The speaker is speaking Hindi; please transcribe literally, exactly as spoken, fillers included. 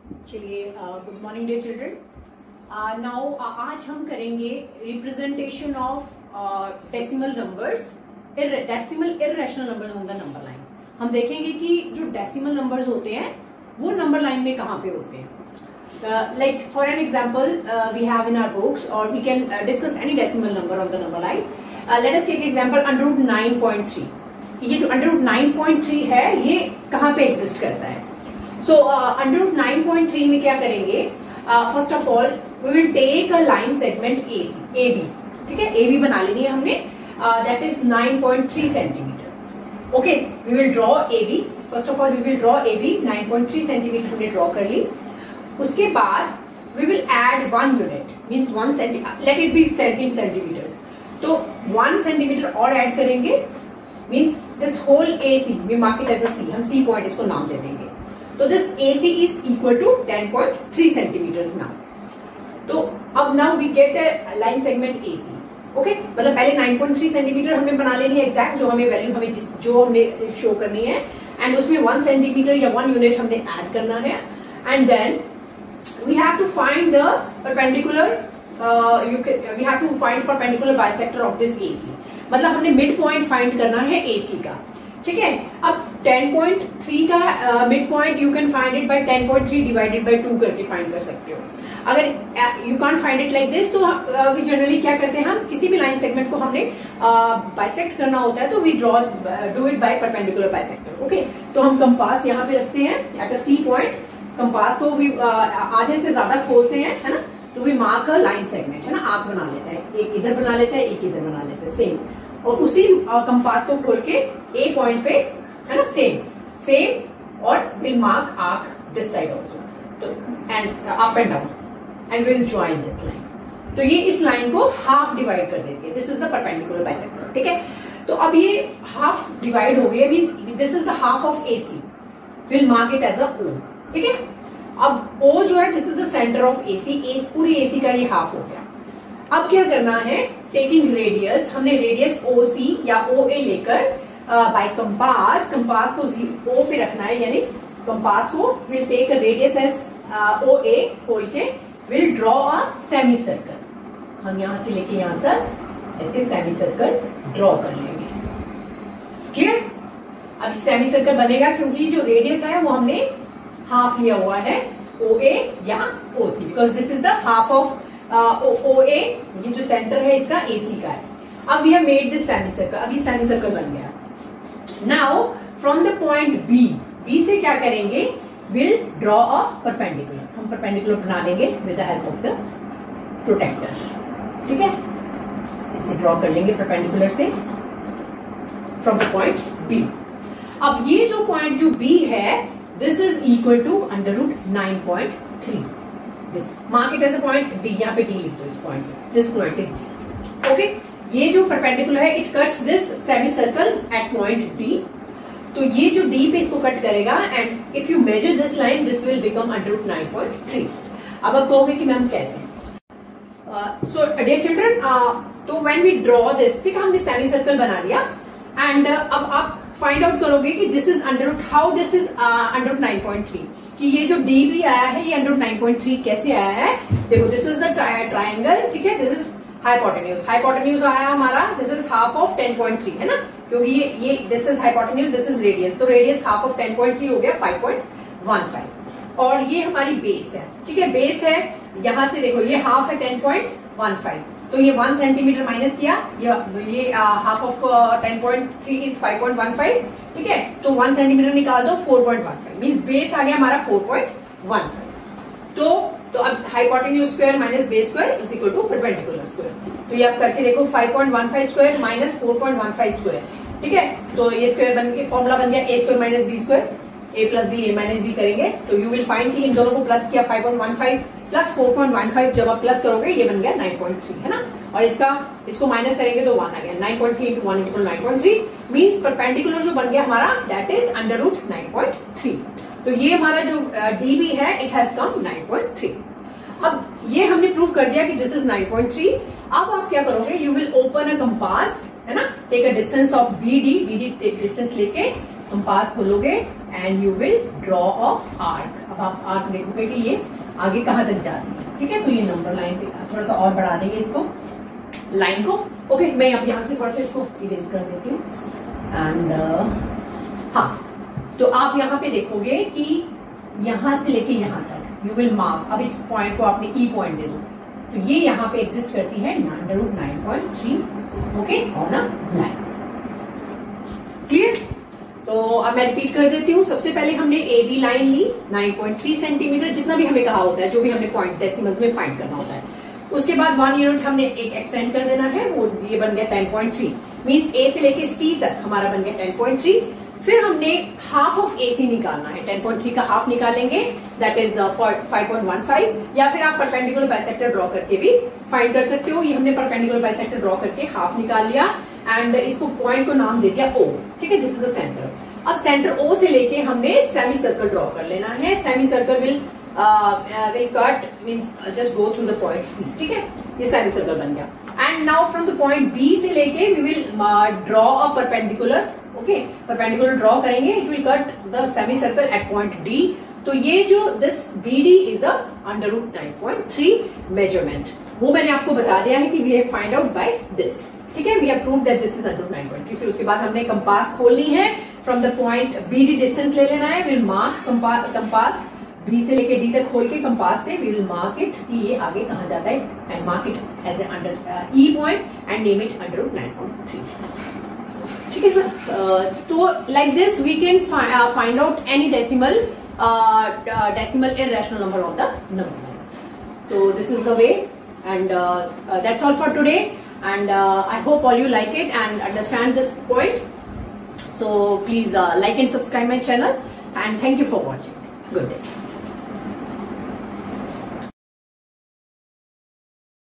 चलिए, good morning dear children. Now आज हम करेंगे representation of decimal numbers, decimal irrational numbers on the number line. हम देखेंगे कि जो डेसिमल नंबर्स होते हैं वो नंबर लाइन में कहाँ पे होते हैं। Like for an example we have in our books और we can discuss any decimal number on the number line. Let us take example under root nine point three. ये जो under root nine point three है ये कहाँ पे एग्जिस्ट करता है? So under root nine point three में क्या करेंगे? First of all we will take a line segment A C A B. ठीक है, ए बी बना लेनी है हमने, that is nine point three centimetre. Okay, we will draw A B. First of all we will draw A B, nine point three centimetre हमने ड्रॉ कर ली। उसके बाद we will add one unit, means one centimetre, let it be in centimetres. तो वन सेंटीमीटर और एड करेंगे, means this whole A C we mark it as a C, हम सी पॉइंट इसको नाम दे देंगे। तो this A C is equal to ten point three centimetres now. तो अब now we get a line segment A C. Okay, मतलब पहले नाइन पॉइंट थ्री सेंटीमीटर हमने बना लेनी है एग्जैक्ट, जो हमें वैल्यू हमें जो हमने शो करनी है, एंड उसमें वन सेंटीमीटर या वन यूनिट हमने ऐड करना है। And then we have to find the perpendicular, you we have to find perpendicular bisector of this A C. मतलब हमने मिड पॉइंट फाइंड करना है ए सी का। ठीक है, अब टेन पॉइंट थ्री का mid point you can find it by ten point three divided by two करके फाइंड कर सकते हो। अगर you can't find it like this, तो वी जनरली क्या करते हैं, हम किसी भी लाइन सेगमेंट को हमने बाइसेक्ट uh, करना होता है तो we draw do it by perpendicular bisector. Okay, तो हम कंपास यहाँ पे रखते हैं at a C point. Compass को वी uh, आधे से ज्यादा खोलते हैं, है ना, तो we mark a line segment, है ना, आंख बना लेते हैं, एक इधर बना लेते हैं, एक इधर बना लेते हैं, सेम। और उसी कंपास को खोल के ए पॉइंट पे, है ना, सेम सेम और will mark arc this side also, तो and up and down and will join this line. तो ये इस लाइन को हाफ डिवाइड कर देती है। This is the perpendicular bisector. ठीक है, तो अब ये हाफ डिवाइड हो गया, means this is the half of A C, will mark it as a O. ठीक है, अब ओ जो है this is the centre of A C, पूरी ए सी का ये हाफ हो गया। अब क्या करना है, टेकिंग रेडियस, हमने रेडियस ओ सी या ओ ए लेकर बाय कंपास, कंपास को ओ पे रखना है, यानी कंपास को will take radius as O A खोल के will draw a semi circle. हम यहां से लेके यहां तक ऐसे सेमी सर्कल ड्रॉ कर लेंगे। क्लियर? अब सेमी सर्कल बनेगा क्योंकि जो रेडियस है वो हमने हाफ लिया हुआ है ओ ए या O C, because this is the half of O A, ये जो सेंटर है इसका ए सी का है। अब we have made this semi circle, अब ये सेमी सर्कल बन गया। Now from the point B, B से क्या करेंगे, विल ड्रॉ अ परपेंडिकुलर। हम परपेंडिकुलर बना लेंगे with the help of the protractor. ठीक है, इसे ड्रॉ कर लेंगे परपेंडिकुलर से फ्रॉम द पॉइंट बी। अब ये जो पॉइंट जो बी है, this is equal to under root nine point three. This mark it as a point D, यहाँ पे D लिख दो इस पॉइंट पे, this point is D। Okay, ये जो परपेंडिकुलर है it cuts this semi circle at point D। तो ये जो D पे इसको कट करेगा, and if you measure this line this will become under root nine point three. अब आप कहोगे कि मैम कैसे? सो डियर चिल्ड्रन, तो व्हेन वी ड्रॉ दिस, ठीक है, हमने सेमी सर्कल बना लिया, एंड uh, अब आप फाइंड आउट करोगे कि this is under root, how this is under root nine point three, कि ये जो डी भी आया है ये अंडर नाइन पॉइंट थ्री कैसे आया है? देखो, दिस इज द ट्राइंगल, ठीक है, दिस इज हाइपोटेन्यूज, हाइपोटेन्यूज आया हमारा, this is half of ten point three, है ना, क्योंकि ये ये this is hypotenuse, this is radius, तो radius half of ten point three हो गया फाइव पॉइंट वन फाइव। और ये हमारी बेस है, ठीक है, बेस है, यहां से देखो ये हाफ है टेन पॉइंट वन फाइव, तो ये वन सेंटीमीटर माइनस किया, ये half of ten point three is five point one five. ठीक है, तो वन सेंटीमीटर निकाल दो, four point one five, means base आ गया हमारा फोर पॉइंट वन फाइव। तो तो अब hypotenuse square minus base square is equal to perpendicular square. तो ये आप करके देखो, five point one five square minus four point one five square. ठीक है, तो ये स्क्वायर बन के फॉर्मुला बन गया A square minus B square, A plus B A minus B करेंगे तो यू विल फाइंड कि इन दोनों को प्लस किया, five point one five plus four point one five, जब आप प्लस करोगे ये बन गया नाइन पॉइंट थ्री, है ना, और इसका इसको माइनस करेंगे तो वन आ गया, nine point three into one equal nine point three, means perpendicular जो बन गया हमारा that is under root nine point three. तो ये हमारा जो डी बी है it has come nine point three. अब ये हमने प्रूव कर दिया कि this is nine point three. अब आप क्या करोगे, you will open a compass, है ना, take a distance of B D, B D distance लेके कंपास खोलोगे and you will draw of arc. अब आप आर्क देखोगे कि ये आगे कहां तक जाती है, ठीक है। तो ये नंबर लाइन पे थोड़ा सा और बढ़ा देंगे इसको, लाइन को। ओके, मैं अब यहां से थोड़ा सा इसको इरेज कर देती हूँ एंड uh, हाँ, तो आप यहाँ पे देखोगे कि यहां से लेके यहां तक यू विल मार्क। अब इस पॉइंट को आपने ई पॉइंट दे दो, तो ये यहाँ पे एग्जिस्ट करती है under root nine point three, okay, on a line. Clear? तो अब मैं रिपीट कर देती हूँ। सबसे पहले हमने ए बी लाइन ली नाइन पॉइंट थ्री सेंटीमीटर, जितना भी हमें कहा होता है, जो भी हमने पॉइंट डेसिमल्स में फाइंड करना होता है। उसके बाद वन यूनिट हमने एक एक्सटेंड कर देना है, वो ये बन गया ten point three, means A से लेके सी तक हमारा बन गया टेन पॉइंट थ्री। फिर हमने हाफ ऑफ ए सी निकालना है, टेन पॉइंट थ्री का हाफ निकालेंगे, that is five point one five, या फिर आप परपेंडिकुलर बाइसेक्टर ड्रॉ करके भी फाइंड कर सकते हो। ये हमने परपेंडिकुलर बाइसेक्टर ड्रॉ करके हाफ निकाल लिया एंड इसको पॉइंट को नाम दे दिया ओ, ठीक है, दिस इज द सेंटर। अब सेंटर ओ से लेके हमने सेमी सर्कल ड्रॉ कर लेना है। Semi circle will will cut means just go through the point C, ठीक है, ये सेमी सर्कल बन गया। And now from the point B से लेके we will draw a perpendicular, okay, perpendicular draw करेंगे, it will cut the semi circle at point D. तो ये जो this B D is a under root nine point three measurement, वो मैंने आपको बता दिया है कि we have find out by this, ठीक है, we have proved that this is under root nine point three. फिर उसके बाद हमने कंपास खोलनी है, from the point B D distance ले लेना है, विल मार्क कंपास बी से लेके डी तक खोल के कंपास से वी विल मार्क इट कि ये आगे कहां जाता है and mark it as a under E point and name it under root nine point three, ठीक है सर। तो like this we can find out any decimal decimal irrational number of the number. So this is the way, and uh, uh, that's all for today, and uh, I hope all you like it and understand this point. So please uh, like and subscribe my channel, and thank you for watching. Good day.